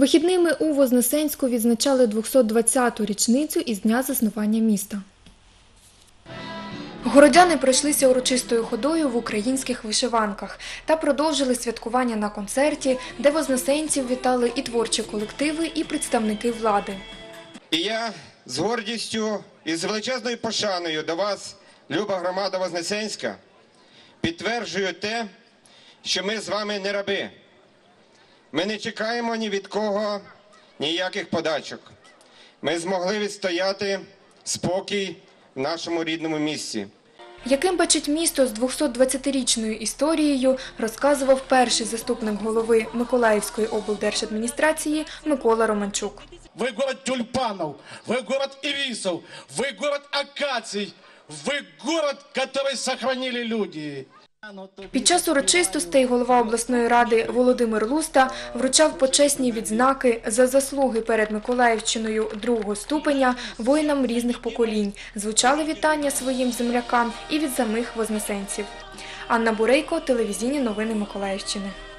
Вихідними у Вознесенську відзначали 220-ту річницю із дня заснування міста. Городяни пройшлися урочистою ходою в українських вишиванках та продовжили святкування на концерті, де вознесенців вітали і творчі колективи, і представники влади. І я з гордістю і з величезною пошаною до вас, люба громада Вознесенська, підтверджую те, що ми з вами не раби. Ми не чекаємо ні від кого ніяких подачок. Ми змогли відстояти спокій в нашому рідному місті. Яким бачить місто з 220-річною історією, розказував перший заступник голови Миколаївської облдержадміністрації Микола Романчук. Вы город тюльпанов, вы город ирисов, вы город акаций, вы город, который сохранили люди. Під час урочистостей голова обласної ради Володимир Луста вручав почесні відзнаки за заслуги перед Миколаївщиною другого ступеня воїнам різних поколінь. Звучали вітання своїм землякам і від самих вознесенців. Анна Бурейко, телевізійні новини Миколаївщини.